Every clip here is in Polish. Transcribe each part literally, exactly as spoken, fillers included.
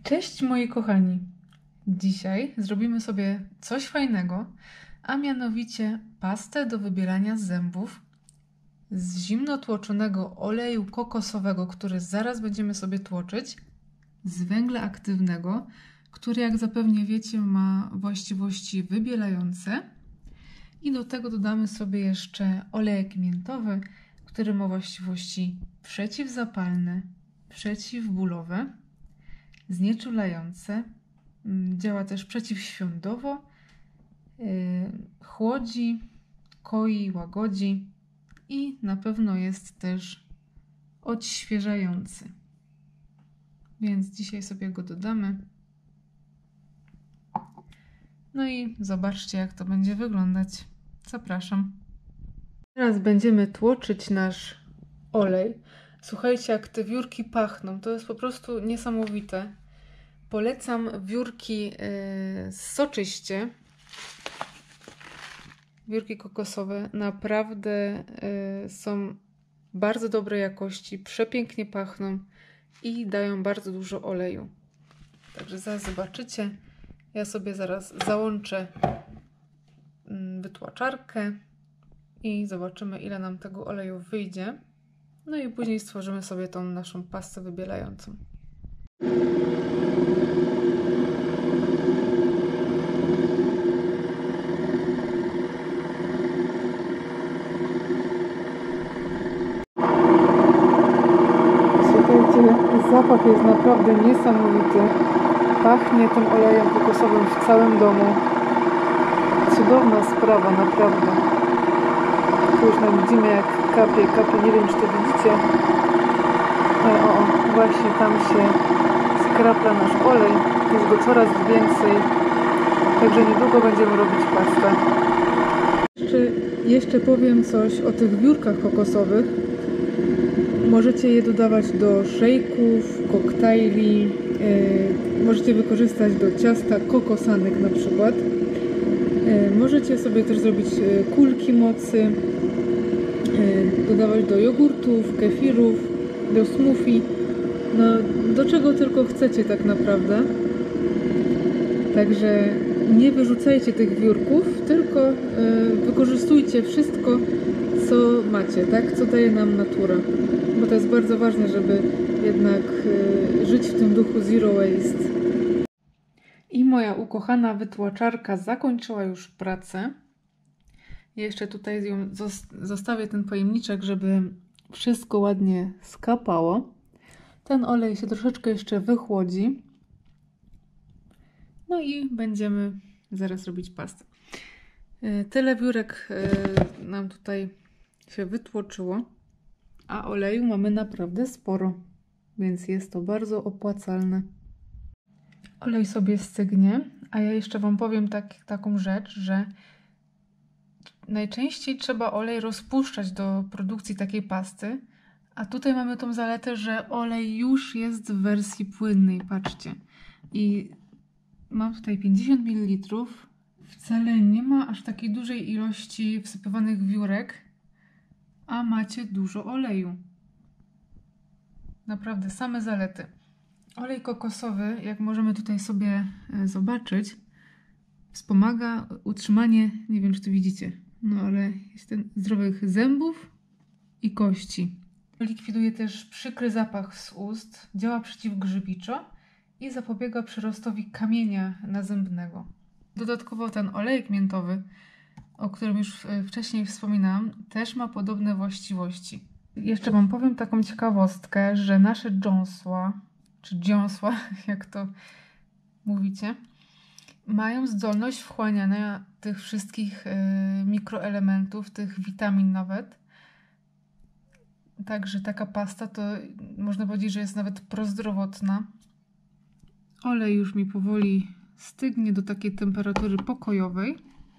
Cześć moi kochani! Dzisiaj zrobimy sobie coś fajnego, a mianowicie pastę do wybierania zębów z zimno tłoczonego oleju kokosowego, który zaraz będziemy sobie tłoczyć, z węgla aktywnego, który jak zapewne wiecie ma właściwości wybielające, i do tego dodamy sobie jeszcze olejek miętowy, który ma właściwości przeciwzapalne, przeciwbólowe, znieczulające, działa też przeciwświądowo, chłodzi, koi, łagodzi i na pewno jest też odświeżający. Więc dzisiaj sobie go dodamy. No i zobaczcie, jak to będzie wyglądać. Zapraszam. Teraz będziemy tłoczyć nasz olej. Słuchajcie, jak te wiórki pachną, to jest po prostu niesamowite. Polecam wiórki yy, soczyście. Wiórki kokosowe naprawdę yy, są bardzo dobrej jakości, przepięknie pachną i dają bardzo dużo oleju. Także zaraz zobaczycie. Ja sobie zaraz załączę yy, wytłaczarkę i zobaczymy, ile nam tego oleju wyjdzie. No i później stworzymy sobie tą naszą pastę wybielającą. Słuchajcie, zapach jest naprawdę niesamowity. Pachnie tym olejem kokosowym w całym domu. Cudowna sprawa, naprawdę. Tu już nam widzimy, jak kapie, kapie, nie wiem, czy to widzicie. Ale o, o, właśnie tam się skrapla nasz olej. Jest go coraz więcej. Także niedługo będziemy robić pastę. Jeszcze, jeszcze powiem coś o tych wiórkach kokosowych. Możecie je dodawać do szejków, koktajli. Yy, możecie wykorzystać do ciasta kokosanek na przykład. Yy, możecie sobie też zrobić yy, kulki mocy. Dodawać do jogurtów, kefirów, do smoothie, no do czego tylko chcecie tak naprawdę. Także nie wyrzucajcie tych wiórków, tylko y, wykorzystujcie wszystko, co macie, tak? Co daje nam natura. Bo to jest bardzo ważne, żeby jednak y, żyć w tym duchu zero waste. I moja ukochana wytłaczarka zakończyła już pracę. Jeszcze tutaj ją zostawię ten pojemniczek, żeby wszystko ładnie skapało. Ten olej się troszeczkę jeszcze wychłodzi. No i będziemy zaraz robić pastę. Tyle wiórek nam tutaj się wytłoczyło, a oleju mamy naprawdę sporo, więc jest to bardzo opłacalne. Olej sobie stygnie, a ja jeszcze Wam powiem tak, taką rzecz, że najczęściej trzeba olej rozpuszczać do produkcji takiej pasty, a tutaj mamy tą zaletę, że olej już jest w wersji płynnej, patrzcie. I mam tutaj pięćdziesiąt mililitrów, wcale nie ma aż takiej dużej ilości wsypywanych wiórek, a macie dużo oleju. Naprawdę, same zalety. Olej kokosowy, jak możemy tutaj sobie zobaczyć, wspomaga utrzymanie, nie wiem, czy to widzicie, no ale jest ten zdrowych zębów i kości. Likwiduje też przykry zapach z ust, działa przeciwgrzybiczo i zapobiega przyrostowi kamienia nazębnego. Dodatkowo ten olejek miętowy, o którym już wcześniej wspominałam, też ma podobne właściwości. Jeszcze Wam powiem taką ciekawostkę, że nasze dziąsła, czy dziąsła, jak to mówicie, mają zdolność wchłaniania tych wszystkich y, mikroelementów, tych witamin nawet. Także taka pasta to można powiedzieć, że jest nawet prozdrowotna. Olej już mi powoli stygnie do takiej temperatury pokojowej.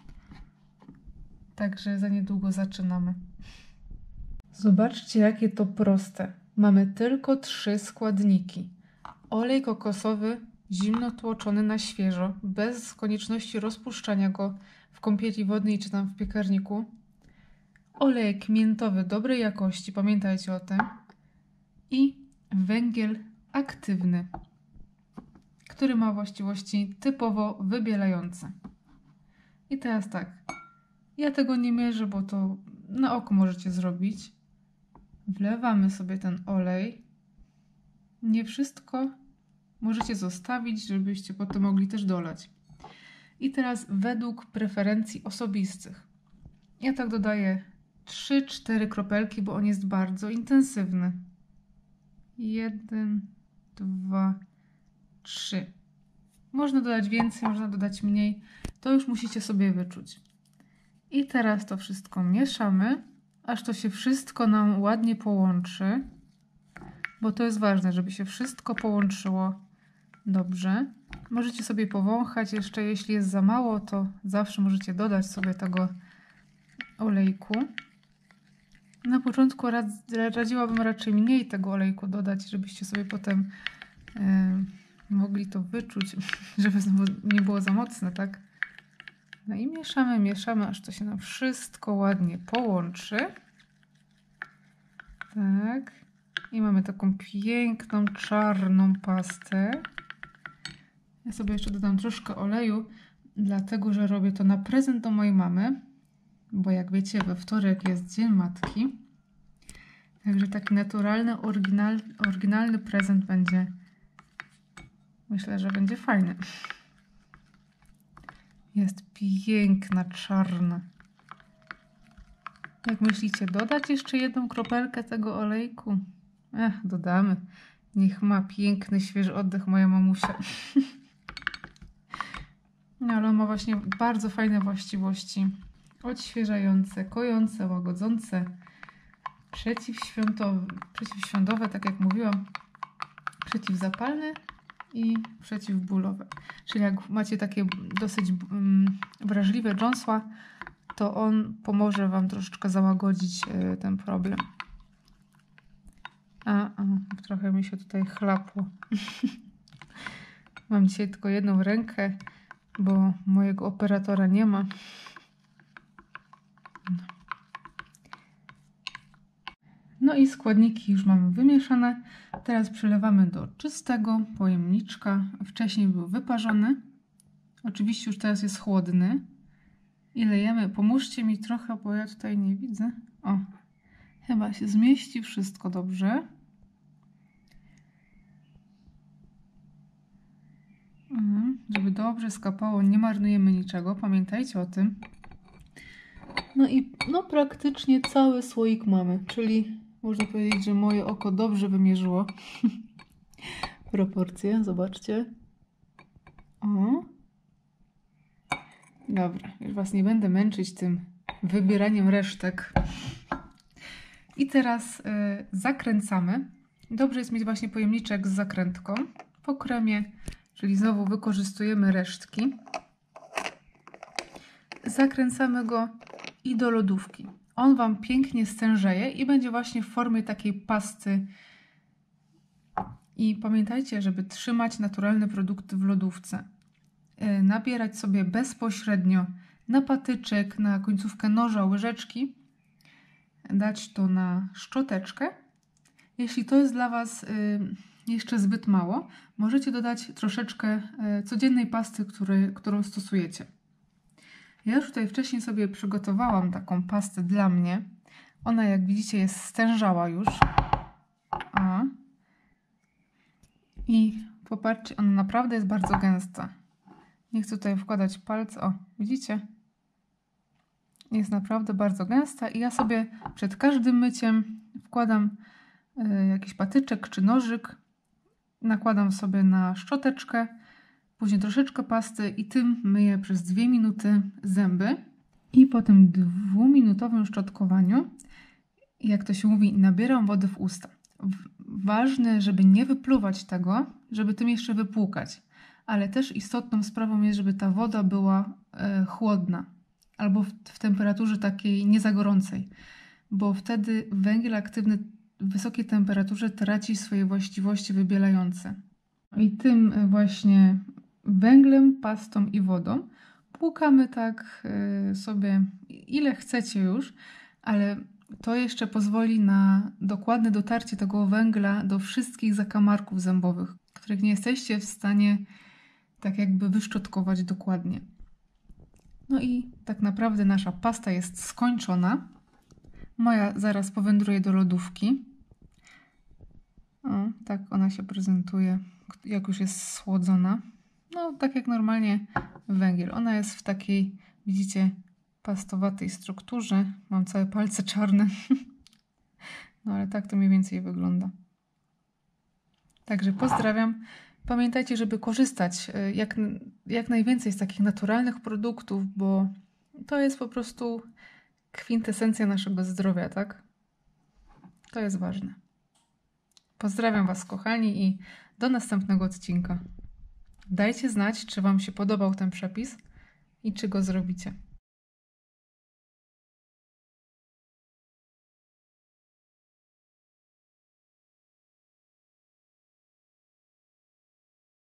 Także za niedługo zaczynamy. Zobaczcie, jakie to proste. Mamy tylko trzy składniki. Olej kokosowy, zimno tłoczony na świeżo, bez konieczności rozpuszczania go w kąpieli wodnej czy tam w piekarniku. Olejek miętowy dobrej jakości, pamiętajcie o tym. I węgiel aktywny. który ma właściwości typowo wybielające. I teraz tak, ja tego nie mierzę, bo to na oko możecie zrobić. Wlewamy sobie ten olej. Nie wszystko możecie zostawić, żebyście potem mogli też dolać. I teraz według preferencji osobistych. Ja tak dodaję trzy cztery kropelki, bo on jest bardzo intensywny. jeden, dwa, trzy. Można dodać więcej, można dodać mniej. To już musicie sobie wyczuć. I teraz to wszystko mieszamy, aż to się wszystko nam ładnie połączy. Bo to jest ważne, żeby się wszystko połączyło dobrze. Możecie sobie powąchać jeszcze, jeśli jest za mało, to zawsze możecie dodać sobie tego olejku. Na początku radziłabym raczej mniej tego olejku dodać, żebyście sobie potem e, mogli to wyczuć, żeby znowu nie było za mocne, tak? No i mieszamy, mieszamy, aż to się nam wszystko ładnie połączy. Tak. I mamy taką piękną, czarną pastę. Ja sobie jeszcze dodam troszkę oleju, dlatego że robię to na prezent do mojej mamy. Bo jak wiecie, we wtorek jest Dzień Matki. Także taki naturalny, oryginal, oryginalny prezent będzie. Myślę, że będzie fajny. Jest piękna, czarna. Jak myślicie, dodać jeszcze jedną kropelkę tego olejku? Ech, dodamy. Niech ma piękny, świeży oddech moja mamusia. No, ale on ma właśnie bardzo fajne właściwości. Odświeżające, kojące, łagodzące, przeciwświątowe, przeciwświątowe, tak jak mówiłam, przeciwzapalne i przeciwbólowe. Czyli jak macie takie dosyć um, wrażliwe dziąsła, to on pomoże Wam troszeczkę załagodzić y, ten problem. A, a, trochę mi się tutaj chlapło. Mam dzisiaj tylko jedną rękę, bo mojego operatora nie ma. No i składniki już mamy wymieszane. Teraz przelewamy do czystego pojemniczka. Wcześniej był wyparzony. Oczywiście już teraz jest chłodny. I lejemy. Pomóżcie mi trochę, bo ja tutaj nie widzę. O, chyba się zmieści wszystko dobrze. Mhm, żeby dobrze skapało, nie marnujemy niczego. Pamiętajcie o tym. No i no praktycznie cały słoik mamy, czyli można powiedzieć, że moje oko dobrze wymierzyło proporcje. Zobaczcie. O. Dobra, już Was nie będę męczyć tym wybieraniem resztek. I teraz y, zakręcamy. Dobrze jest mieć właśnie pojemniczek z zakrętką. Po kremie, czyli znowu wykorzystujemy resztki. Zakręcamy go i do lodówki. On Wam pięknie stężeje i będzie właśnie w formie takiej pasty. I pamiętajcie, żeby trzymać naturalne produkty w lodówce. Yy, nabierać sobie bezpośrednio na patyczek, na końcówkę noża, łyżeczki. Dać to na szczoteczkę. Jeśli to jest dla Was yy, jeszcze zbyt mało, możecie dodać troszeczkę yy, codziennej pasty, który, którą stosujecie. Ja już tutaj wcześniej sobie przygotowałam taką pastę dla mnie. Ona, jak widzicie, jest stężała już. A. I popatrzcie, ona naprawdę jest bardzo gęsta. Nie chcę tutaj wkładać palca. O, widzicie? Jest naprawdę bardzo gęsta i ja sobie przed każdym myciem wkładam y, jakiś patyczek czy nożyk. Nakładam sobie na szczoteczkę. Później troszeczkę pasty i tym myję przez dwie minuty zęby. I po tym dwuminutowym szczotkowaniu, jak to się mówi, nabieram wody w usta. Ważne, żeby nie wypluwać tego, żeby tym jeszcze wypłukać. Ale też istotną sprawą jest, żeby ta woda była e, chłodna. Albo w, w temperaturze takiej nie za gorącej. Bo wtedy węgiel aktywny w wysokiej temperaturze traci swoje właściwości wybielające. I tym właśnie węglem, pastą i wodą płukamy tak y, sobie ile chcecie już, ale to jeszcze pozwoli na dokładne dotarcie tego węgla do wszystkich zakamarków zębowych, których nie jesteście w stanie tak jakby wyszczotkować dokładnie. No i tak naprawdę nasza pasta jest skończona. Moja zaraz powędruje do lodówki. O, tak ona się prezentuje, jak już jest słodzona. No, tak jak normalnie węgiel. Ona jest w takiej, widzicie, pastowatej strukturze. Mam całe palce czarne. No, ale tak to mniej więcej wygląda. Także pozdrawiam. Pamiętajcie, żeby korzystać jak, jak najwięcej z takich naturalnych produktów, bo to jest po prostu kwintesencja naszego zdrowia, tak? To jest ważne. Pozdrawiam Was, kochani, i do następnego odcinka. Dajcie znać, czy Wam się podobał ten przepis i czy go zrobicie.